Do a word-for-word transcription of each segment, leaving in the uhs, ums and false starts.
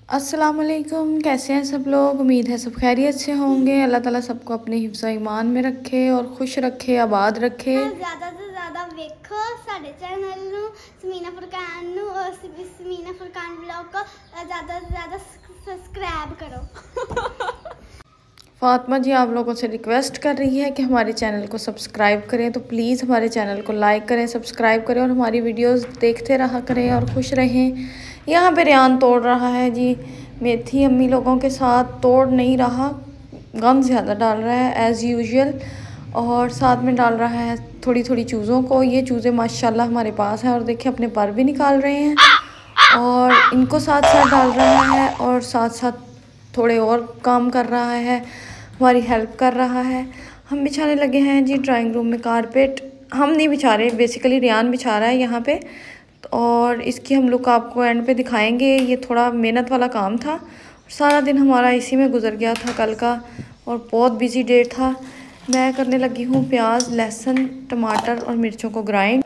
अस्सलाम वालेकुम। कैसे हैं सब लोग? उम्मीद है सब खैरियत से होंगे। अल्लाह ताला सबको अपने हिफ्ज़ ईमान में रखे और खुश रखे, आबाद रखे। ज़्यादा से ज़्यादा देखो साढ़े चैनल नू समीना फुरकान नू और समीना फुरकान ब्लॉग को ज़्यादा से ज़्यादा सब्सक्राइब करो। फातिमा जी आप लोगों से रिक्वेस्ट कर रही है कि हमारे चैनल को सब्सक्राइब करें, तो प्लीज़ हमारे चैनल को लाइक करें, सब्सक्राइब करें और हमारी वीडियोस देखते रहा करें और खुश रहें। यहाँ पे रियान तोड़ रहा है जी मेथी, अम्मी लोगों के साथ तोड़ नहीं रहा, गम ज़्यादा डाल रहा है एज़ यूजुअल, और साथ में डाल रहा है थोड़ी थोड़ी चूज़ों को। ये चूज़े माशाल्लाह हमारे पास हैं और देखिए अपने पर भी निकाल रहे हैं और इनको साथ साथ डाल रहा है और साथ साथ थोड़े और काम कर रहा है, हमारी हेल्प कर रहा है। हम बिछाने लगे हैं जी ड्राइंग रूम में कारपेट। हम नहीं बिछा रहे, बेसिकली रियान बिछा रहा है यहाँ पे, और इसकी हम लुक आपको एंड पे दिखाएंगे। ये थोड़ा मेहनत वाला काम था, सारा दिन हमारा इसी में गुजर गया था कल का, और बहुत बिजी डे था। मैं करने लगी हूँ प्याज, लहसुन, टमाटर और मिर्चों को ग्राइंड।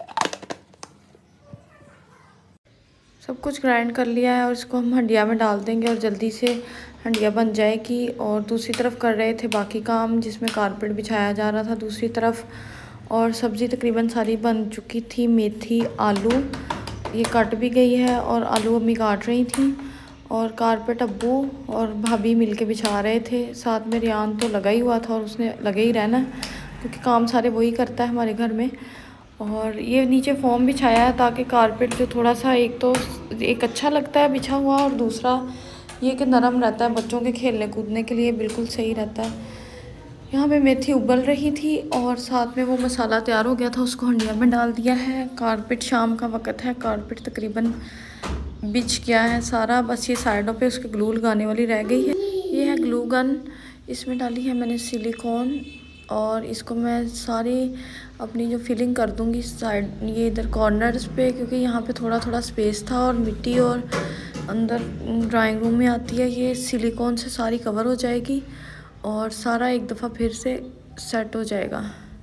सब कुछ ग्राइंड कर लिया है और इसको हम हंडिया में डाल देंगे और जल्दी से हंडिया बन जाएगी। और दूसरी तरफ कर रहे थे बाकी काम, जिसमें कारपेट बिछाया जा रहा था दूसरी तरफ। और सब्ज़ी तकरीबन सारी बन चुकी थी। मेथी, आलू ये कट भी गई है और आलू अम्मी काट रही थी, और कारपेट अब्बू और भाभी मिलके बिछा रहे थे। साथ में रियान तो लगा ही हुआ था और उसने लगे ही रहना, क्योंकि काम सारे वही करता है हमारे घर में। और ये नीचे फोम बिछाया है ताकि कारपेट जो थोड़ा सा, एक तो एक अच्छा लगता है बिछा हुआ, और दूसरा ये कि नरम रहता है, बच्चों के खेलने कूदने के लिए बिल्कुल सही रहता है। यहाँ पे मेथी उबल रही थी और साथ में वो मसाला तैयार हो गया था, उसको हंडिया में डाल दिया है। कारपेट शाम का वक़्त है, कारपेट तकरीबन बिछ गया है सारा, बस ये साइडों पे उसके ग्लू लगाने वाली रह गई है। ये है ग्लू गन, इसमें डाली है मैंने सिलिकॉन, और इसको मैं सारी अपनी जो फिलिंग कर दूंगी साइड, ये इधर कॉर्नर्स पे, क्योंकि यहाँ पे थोड़ा थोड़ा स्पेस था और मिट्टी और अंदर ड्राइंग रूम में आती है। ये सिलिकॉन से सारी कवर हो जाएगी और सारा एक दफ़ा फिर से सेट हो जाएगा।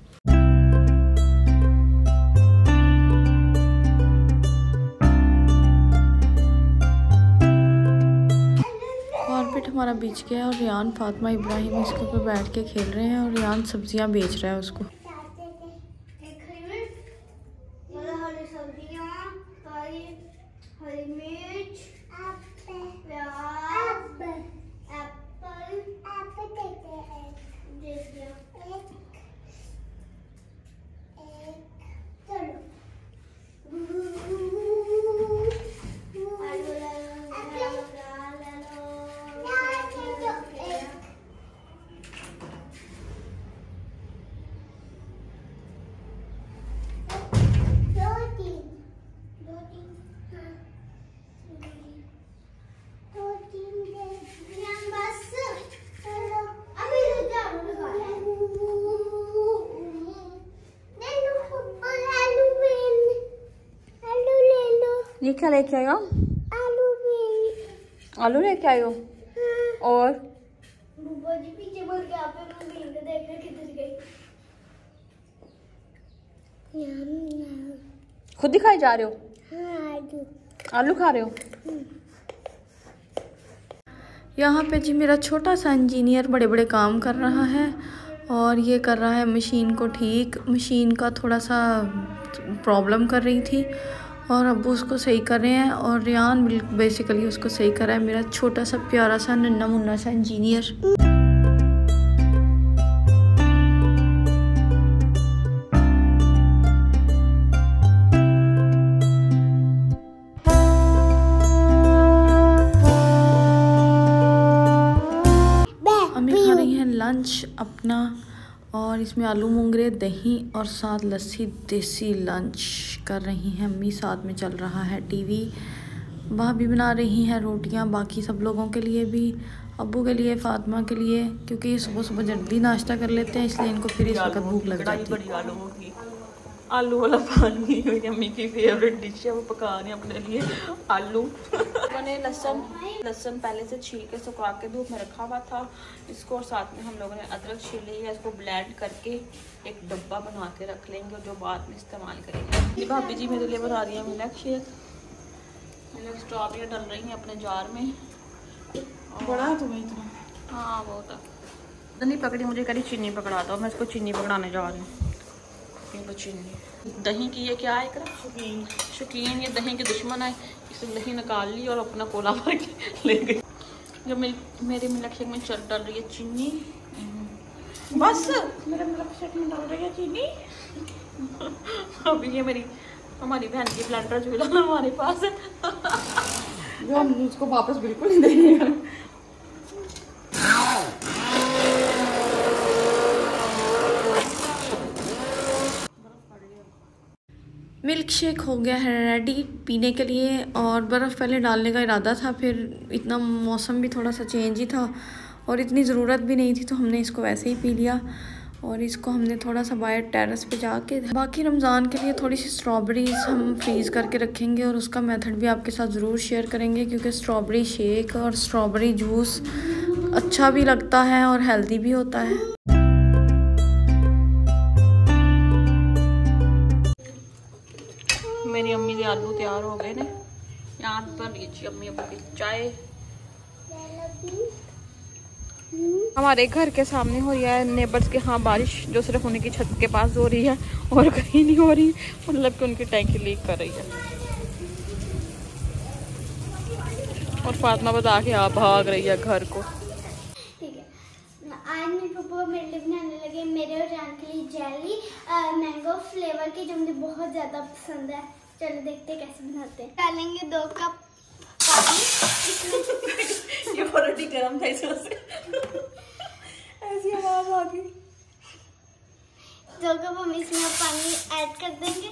कारपेट हमारा बिछ गया है और रियान, फातिमा, इब्राहिम इसके ऊपर बैठ के खेल रहे हैं और रियान सब्जियां बेच रहा है उसको। ये क्या लेके आयो? आलू भी। आलू लेके आयो? हाँ। और बुआ जी पीछे बोल के आप मम्मी को देख रहे किधर गई? खुद ही खाए जा रहे हो? हाँ, आलू आलू खा रहे हो? यहाँ पे जी मेरा छोटा सा इंजीनियर बड़े बड़े काम कर रहा है, और ये कर रहा है मशीन को ठीक। मशीन का थोड़ा सा प्रॉब्लम कर रही थी और अब्बू उसको सही कर रहे हैं, और रियान बेसिकली उसको सही कर रहा है, मेरा छोटा सा प्यारा सा नन्ना मुन्ना सा इंजीनियर। अम्मी खा रही हैं लंच अपना, और इसमें आलू मूंगरे, दही और साथ लस्सी, देसी लंच कर रही हैं अम्मी। साथ में चल रहा है टीवी। भाभी बना रही हैं रोटियां बाकी सब लोगों के लिए भी, अब्बू के लिए, फातिमा के लिए, क्योंकि ये सुबह सुबह जल्दी नाश्ता कर लेते हैं, इसलिए इनको फिर इस वक्त भूख लग जाती है। आलू वाला पानी मेरी अम्मी की फेवरेट डिश है, वो पका रही है अपने लिए आलू। मैंने लहसुन लहसुन पहले से छील के सुखा के धूप में रखा हुआ था इसको, और साथ में हम लोगों ने अदरक छील ली है, इसको ब्लेंड करके एक डब्बा बना के रख लेंगे, जो बाद में इस्तेमाल करेंगे। ये भाभी जी मेरे लिए बना रही है मिल्क शेक। मिल्क स्ट्रॉबेरी डाल रही हैं अपने जार में, बड़ा है तुम्हें इतना? हाँ बहुत है। नहीं पकड़ी, मुझे करी चीनी पकड़ा दो, मैं इसको चीनी पकड़ाने जा रही हूँ। ये चीनी दही की ये क्या है, एक शौकीन शौकीन ये दही के दुश्मन है। इसने दही निकाल ली और अपना कोला भर के ले गई। जो मिल मेरे मिल्क शेक में चल डाल रही है चीनी, बस मेरे मिल्क शेक में डाल रही है चीनी। अभी ये मेरी हमारी बहन की ब्लेंडर जो है हमारे पास है, जो हम उसको वापस बिल्कुल नहीं देंगे। मिल्क शेक हो गया है रेडी पीने के लिए, और बर्फ़ पहले डालने का इरादा था, फिर इतना मौसम भी थोड़ा सा चेंज ही था और इतनी ज़रूरत भी नहीं थी, तो हमने इसको वैसे ही पी लिया। और इसको हमने थोड़ा सा बाहर टेरेस पे जाके, बाकी रमज़ान के लिए थोड़ी सी स्ट्रॉबेरीज़ हम फ्रीज़ करके रखेंगे और उसका मेथड भी आपके साथ ज़रूर शेयर करेंगे, क्योंकि स्ट्रॉबेरी शेक और स्ट्रॉबेरी जूस अच्छा भी लगता है और हेल्दी भी होता है। मेरी अम्मी के आलू तैयार हो गए ने। यहाँ पर लीजिए अम्मी अम्मी की चाय। हमारे घर के सामने हो रही है नेबर्स के यहाँ बारिश, जो सिर्फ उनकी छत के पास हो रही है और कहीं नहीं हो रही, मतलब कि उनकी टैंकी लीक कर रही है। और फातिमा बता के आप भाग रही है घर को। ठीक है, आज मेरे पापा मेरे लिए बनाने लगे मेरे और जान के लिए जेली मैंगो फ्लेवर की, जो मुझे बहुत ज़्यादा पसंद है। चलो देखते हैं कैसे बनाते हैं। डालेंगे दो कप पानी। ये ऑलरेडी गर्म था इसमें से ऐसी आवाज आ गई। दो कप हम इसमें पानी ऐड कर देंगे।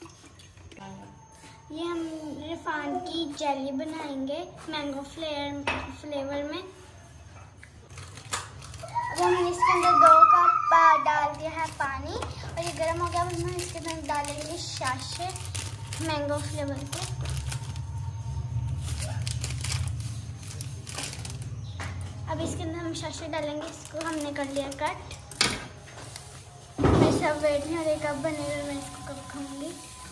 ये हम रिफाइन की जेली बनाएंगे मैंगो फ्लेवर फ्लेवर में। अब हमने इसके अंदर दो कप डाल दिया है पानी और ये गर्म हो गया। अब हम इसके अंदर डालेंगे शाशे मैंगो फ्लेवर के। अब इसके अंदर हम शाशे डालेंगे, इसको हमने कर लिया कट। मैं सब वेट नहीं और एक कप बनेगा, मैं इसको कब खाऊंगी।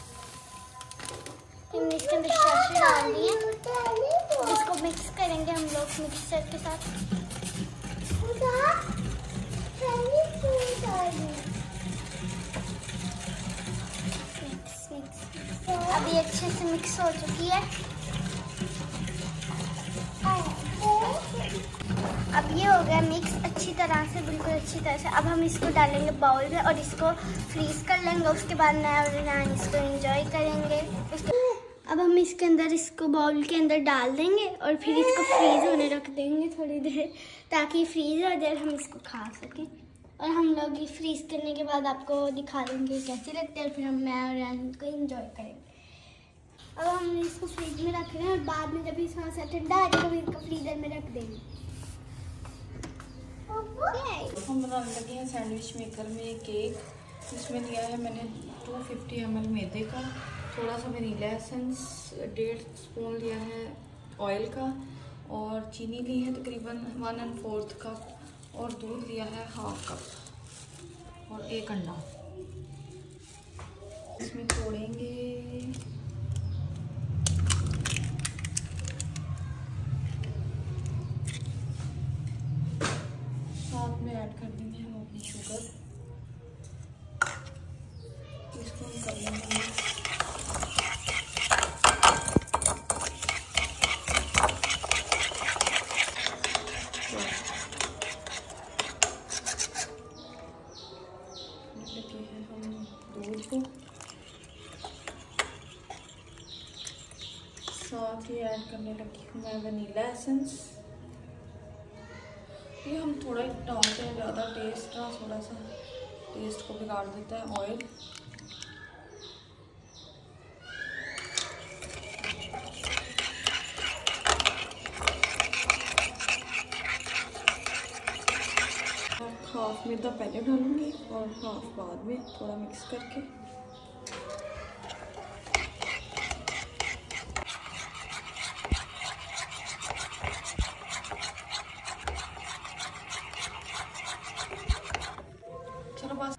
हमने इसके अंदर शाशे डाल दिए, इसको मिक्स करेंगे हम लोग मिक्सर के साथ। अभी अच्छे से मिक्स हो चुकी है। अब ये हो गया मिक्स अच्छी तरह से, बिल्कुल अच्छी तरह से। अब हम इसको डालेंगे बाउल में और इसको फ्रीज कर लेंगे। उसके बाद मैं और रियान इसको एंजॉय करेंगे। उसके अब हम इसके अंदर इसको बाउल के अंदर डाल देंगे और फिर इसको फ्रीज होने रख देंगे थोड़ी देर, ताकि फ्रीज हो जाए हम इसको खा सकें। और हम लोग ये फ्रीज करने के बाद आपको दिखा देंगे कैसे लगते हैं, और फिर हम मैं और रियान को एंजॉय करेंगे। अब हम इसको फ्रीज में रख रहे हैं और बाद में जब इसमें से ठंडा आ जाएगा इसको फ्रीजर में रख देंगे। हम बनाने लगे हैं सैंडविच मेकर में केक। इसमें लिया है मैंने दो सौ पचास एम एल मैदे का, थोड़ा सा वनीला एसेंस, डेढ़ स्पून लिया है ऑयल का, और चीनी ली है तकरीबन वन एंड फोर्थ कप, और दूध लिया है हाफ कप, और एक अंडा। इसमें तोड़ेंगे, साथ में ऐड कर देंगे हम अपनी शुगर। इसको हम कर लेंगे दूध को, साथ ही ऐड करने लगी हूँ मैं वनीला एसेंस। ये हम थोड़ा ही डालते हैं, ज़्यादा टेस्ट ना थोड़ा सा टेस्ट को बिगाड़ देता है ऑयल। हाफ मैदा पहले डालूंगी और हाफ बाद में, थोड़ा मिक्स करके। चलो बस,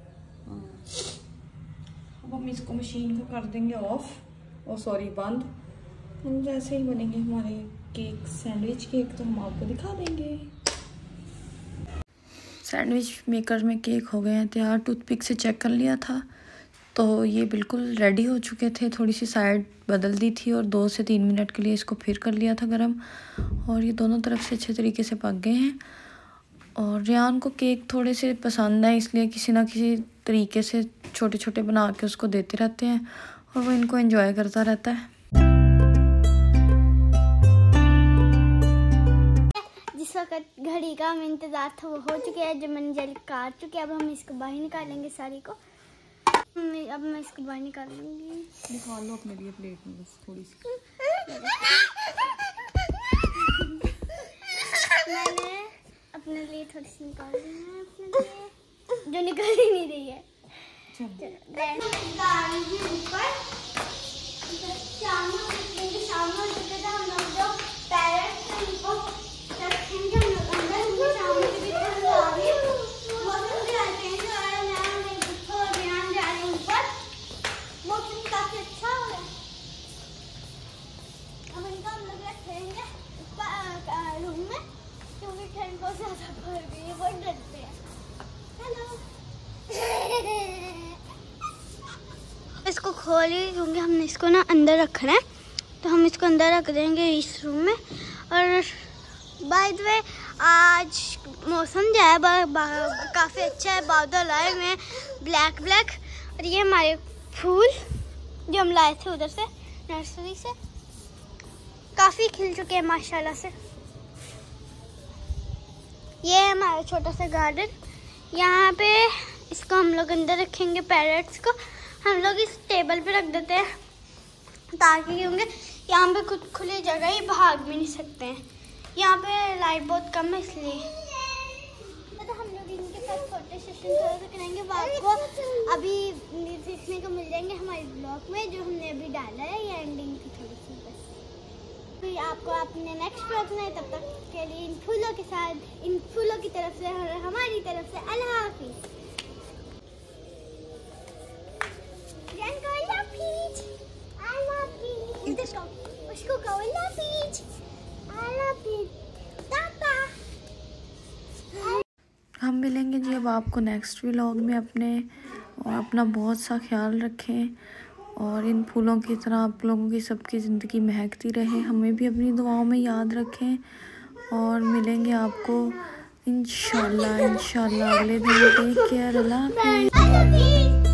अब हम इसको मशीन को कर देंगे ऑफ, और सॉरी बंद। जैसे ही बनेंगे हमारे केक, सैंडविच केक तो हम आपको दिखा देंगे। सैंडविच मेकर में केक हो गए हैं तैयार। टूथपिक से चेक कर लिया था तो ये बिल्कुल रेडी हो चुके थे। थोड़ी सी साइड बदल दी थी और दो से तीन मिनट के लिए इसको फिर कर लिया था गरम, और ये दोनों तरफ से अच्छे तरीके से पक गए हैं। और रियान को केक थोड़े से पसंद है, इसलिए किसी ना किसी तरीके से छोटे छोटे बना के उसको देते रहते हैं और वो इनको एंजॉय करता रहता है। जिस वक्त घड़ी का हमें इंतजार था वो हो चुके हैं, जो मैंने जल्दी काट चुके हैं। अब हम इसको बाहर निकालेंगे साड़ी को। अब मैं इसको बाहर निकाल लूंगी। निकाल लो अपने लिए प्लेट में बस थोड़ी सी। मैंने अपने लिए थोड़ी सी निकाल ली है, अपने लिए जो निकल ही नहीं रही है। इसको खोल ही दूंगी। हमने इसको ना अंदर रखना है, तो हम इसको अंदर रख देंगे इस रूम में। और बाय द वे आज मौसम जो है काफ़ी अच्छा है, बादल आए हुए हैं ब्लैक ब्लैक। और ये हमारे फूल जो हम लाए थे उधर से नर्सरी से, काफ़ी खिल चुके हैं माशाल्लाह से। ये है हमारा छोटा सा गार्डन। यहाँ पे इसको हम लोग अंदर रखेंगे। पैरट्स को हम लोग इस टेबल पे रख देते हैं ताकि, क्योंकि यहाँ पे खुद खुली जगह ही भाग भी नहीं सकते हैं। यहाँ पे लाइट बहुत कम है इसलिए। तो हम लोग इनके साथ फोटो सेशन थोड़ा सा करेंगे। वो आपको अभी देखने को मिल जाएंगे हमारे ब्लॉग में, जो हमने अभी डाला है। ये एंडिंग थी थोड़ी सी बस। फिर आपको अपने नेक्स्ट ब्लॉग में, तब तक के लिए इन फूलों के साथ, इन फूलों की तरफ से और हमारी तरफ से अल्लाह हाफिज़। उसको कहो अल्लाह हाफिज़, अल्लाह हाफिज़, टाटा। हम मिलेंगे जी अब आपको नेक्स्ट व्लॉग में अपने, और अपना बहुत सा ख्याल रखें और इन फूलों की तरह आप लोगों की सबकी ज़िंदगी महकती रहे। हमें भी अपनी दुआओं में याद रखें और मिलेंगे आपको इंशाल्लाह इंशाल्लाह अगले दिन। टेक केयर, अल्लाह हाफिज़।